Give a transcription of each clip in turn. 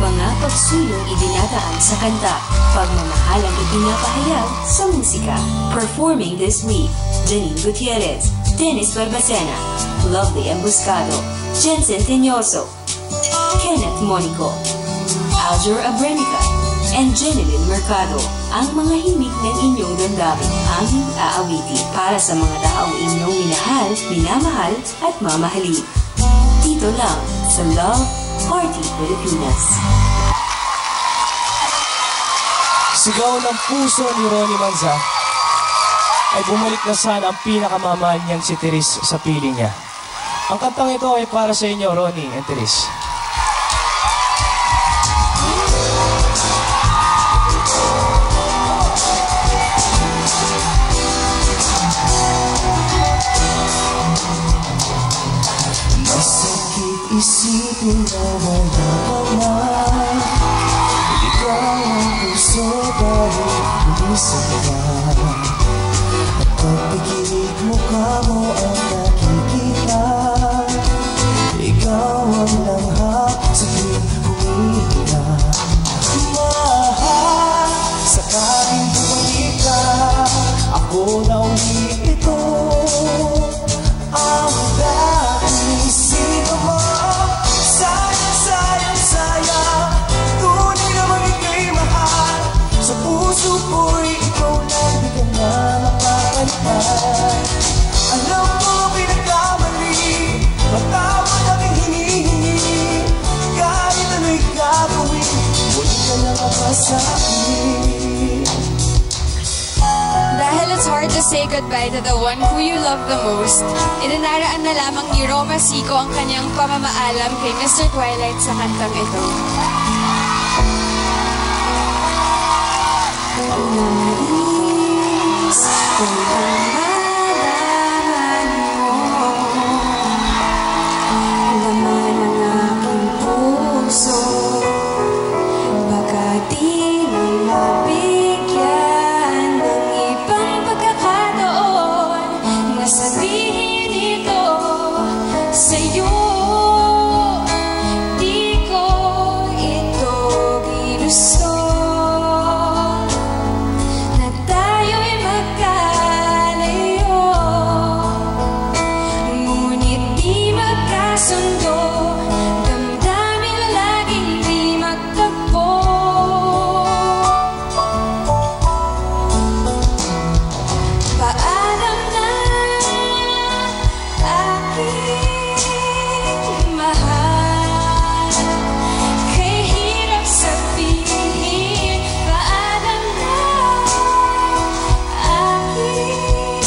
mga pagsulong idinadaan sa kanta, pagmamahalang ipinapahayag sa musika. Performing this week, Janine Gutierrez, Dennis Barbacena, Lovely Emboscado, Jensen Teñoso, Kenneth Monico, Aljur Abrenica, and Jeneline Mercado. Ang mga himig ng inyong damdamin aming aawiti para sa mga taong inyong minahal, minamahal at mamahalin. Dito lang sa Love Party Pilipinas. Sigaw ng puso ni Ronnie Manza ay bumalik na sana ang pinakamamahal niyang si Therese sa piling niya. Ang kantang ito ay para sa inyo, Ronnie and Therese. Masakit isipin na wala ka na. Ikaw ang puso dahil umisip ka. At pagpikit mukha mo ang nakikita. Ikaw ang langhap sa tuwing humihina. Mahal, sakaling bumalik ka. Ako na uli ito. Ang dahil sino mo. Sayang, sayang, sayang. Tunay naman ika'y mahal. Sa puso ko'y ikaw lang di ka na mapapalitan. Alam mo pinagkamali, patawad aking hinihingi. Kahit ano'y gagawin, muli ka lang mapasakin. Dahil it's hard to say goodbye to the one who you love the most, idinaraan na lamang ni Roma Sico ang kanyang pamamaalam kay Mr. Twilight sa kantang ito. Nais kung malaman mo laman ng aking puso, baka di na mabigyan ng ibang pagkakataon na sabihin ito sa'yo. Di ko ito ginusto na tayo'y magkalayo, ngunit di magkasundo, damdamin laging di magtagpo. Paalam na aking mahal, kay hirap sabihin. Paalam na aking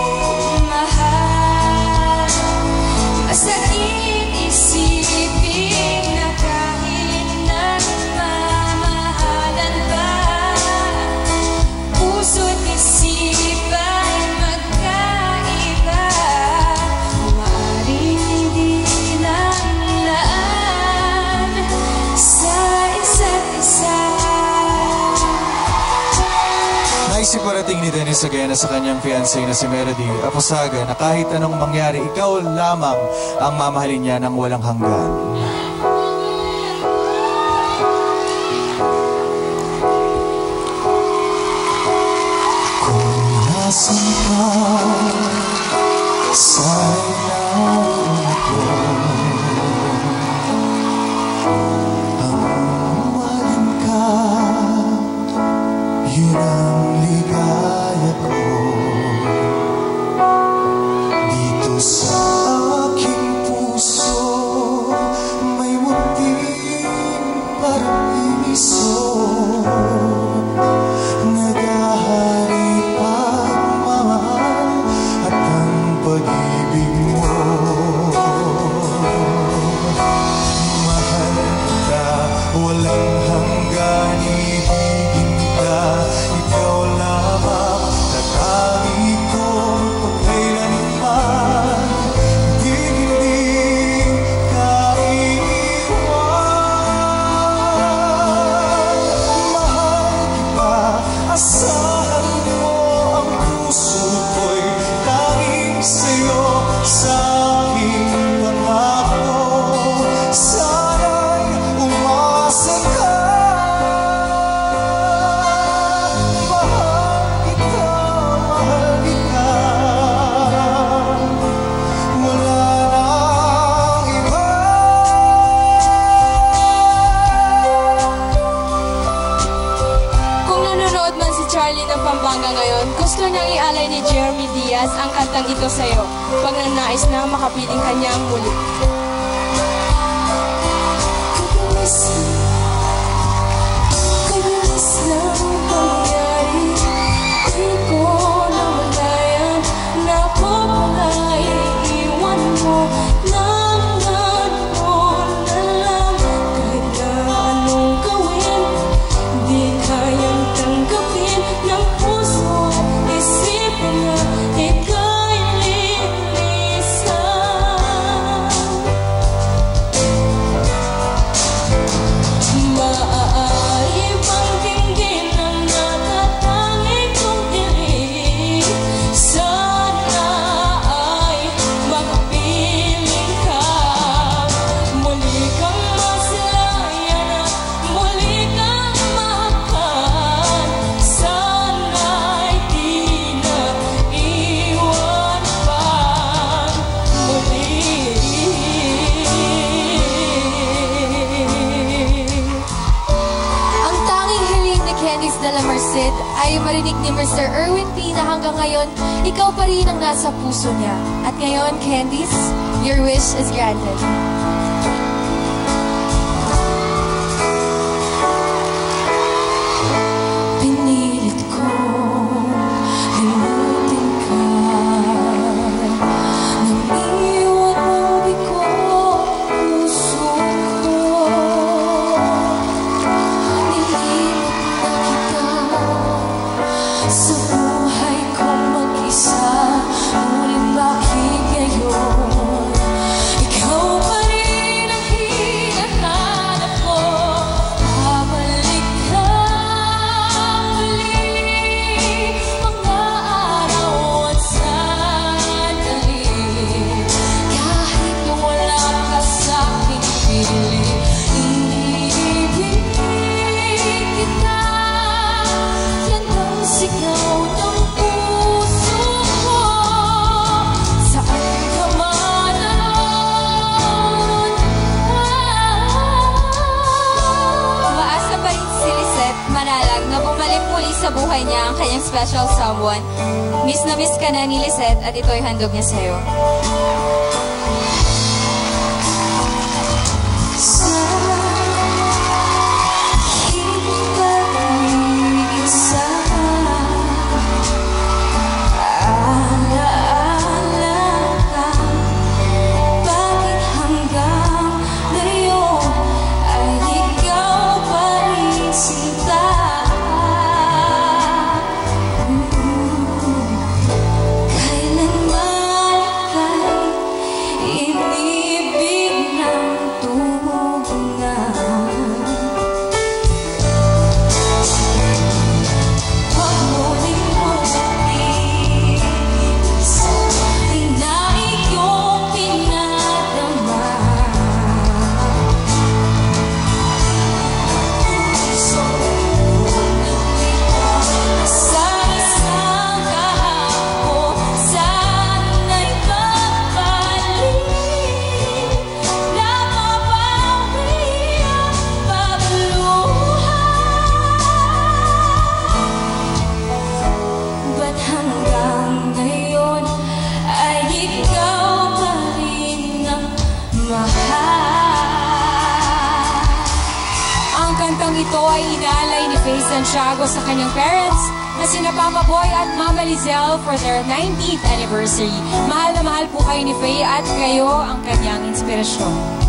mahal, masakit isipin na kahit nagmamahalan pa, puso't isipan magkaiba. Maaaring hindi lang laan sa isa't isa. Naisiparating ni Dennis Sagana sa kanyang fiancé na si Melody Aposaga na kahit anong mangyari, ikaw lamang ang mamahalin niya ng walang hanggan. Kung nasan ka sa ilalim ko, ang mahalin ka, yun ang ligaya ko. Dito sa aking puso may munting paraiso. Naghahari pagmamahal at ang pag-ibig mo. Charlie ng Pampanga ngayon, gusto niyang ialay ni Jeremy Diaz ang kantang ito sa'yo, pag nanais na makapiling kanyang muli. Ay marinig ni Mr. Erwin P. na hanggang ngayon, ikaw pa rin ang nasa puso niya. At ngayon, Candice, your wish is granted. Pinilit ko, hinutin ka, nang iwan mo biko puso ko. Sa buhay kong mag-isa, ngunit bakit ngayon ikaw pa rin ang hinahanap ko? Pabalik ka muli, mga araw at sandali, kahit wala ka sa aking piling, iniibig kita. Yan ang sigaw ng puso ko. Saan ka man naroon? Umaasa pa rin si Lisette Manalag na bumalik muli sa buhay niya ang kanyang special someone. Miss na miss ka na ni Lisette at ito'y handog niya sa'yo. Ito ay inaalay ni Faye Santiago sa kanyang parents na sina Papa Boy at Mama Lizelle for their 90th anniversary. Mahal na mahal po kayo ni Faye at kayo ang kanyang inspirasyon.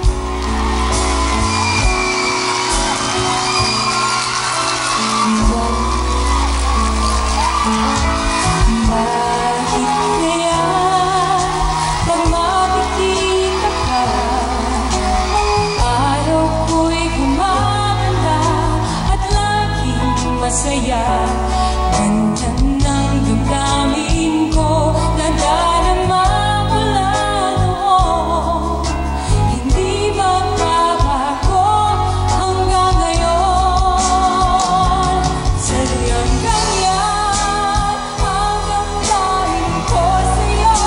Masaya, ganda ng damdamin ko, nadarama mula noon. Hindi magbabago hanggang ngayon. Sadyang ganyan ang damdamin ko sa'yo.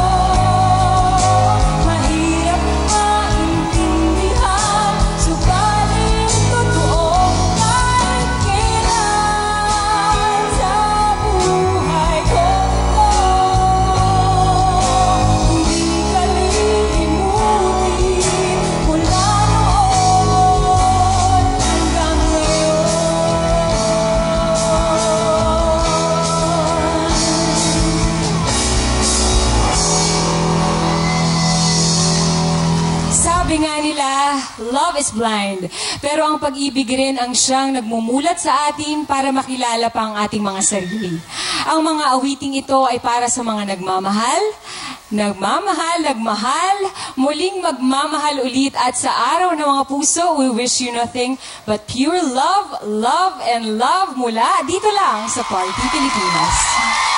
Mahirap maintindihan, subalit totoo kahit kailan. is blind. Pero ang pag-ibig rin ang siyang nagmumulat sa atin para makilala pa ang ating mga sarili. Ang mga awiting ito ay para sa mga nagmamahal, nagmahal, muling magmamahal ulit, at sa araw ng mga puso, we wish you nothing but pure love, love, and love mula dito lang sa Party Pilipinas.